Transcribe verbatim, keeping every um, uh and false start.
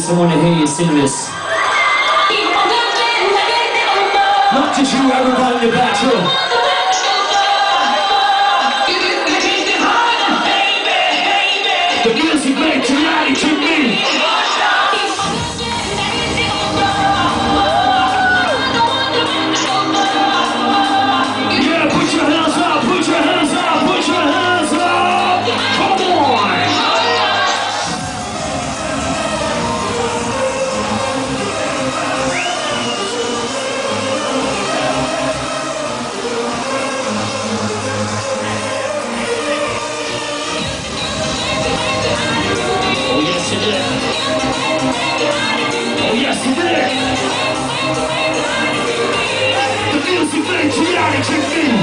I want to hear you sing this. Not just you, everybody in the back room. The music made tonight to me. Yeah, put your hands up, put your hands up, put your hands up. Come on. Oh yes it is. Oh yes it is. The music made chaotic to me.